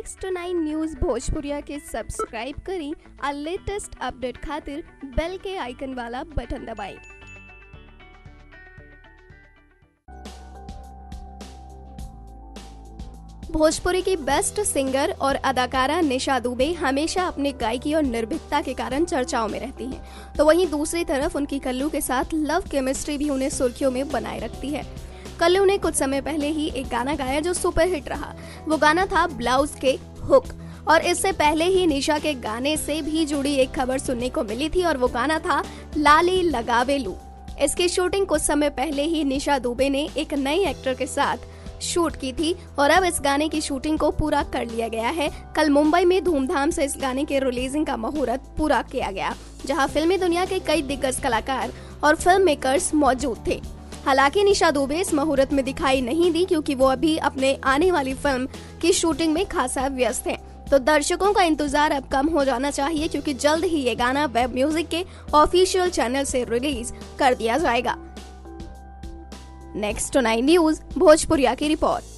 Next 9 news भोजपुरिया के subscribe करी और लेटेस्ट अपडेट खातिर बेल के आइकन वाला बटन दबाएं। भोजपुरी की बेस्ट सिंगर और अदाकारा निशा दुबे हमेशा अपने गायकी और निर्भीकता के कारण चर्चाओं में रहती हैं। तो वहीं दूसरी तरफ उनकी कल्लू के साथ लव केमिस्ट्री भी उन्हें सुर्खियों में बनाए रखती है। कल्लू ने कुछ समय पहले ही एक गाना गाया जो सुपरहिट रहा। वो गाना था ब्लाउज के हुक, और इससे पहले ही निशा के गाने से भी जुड़ी एक खबर सुनने को मिली थी और वो गाना था लाली लगावे लू। इसकी शूटिंग कुछ समय पहले ही निशा दुबे ने एक नए एक्टर के साथ शूट की थी और अब इस गाने की शूटिंग को पूरा कर लिया गया है। कल मुंबई में धूमधाम से इस गाने के रिलीजिंग का मुहूर्त पूरा किया गया, जहां फिल्मी दुनिया के कई दिग्गज कलाकार और फिल्म मेकर्स मौजूद थे। हालांकि निशा दुबे इस मुहूर्त में दिखाई नहीं दी क्योंकि वो अभी अपने आने वाली फिल्म की शूटिंग में खासा व्यस्त हैं। तो दर्शकों का इंतजार अब कम हो जाना चाहिए क्योंकि जल्द ही ये गाना वेब म्यूजिक के ऑफिशियल चैनल से रिलीज कर दिया जाएगा। नेक्स्ट 9 न्यूज़ भोजपुरिया की रिपोर्ट।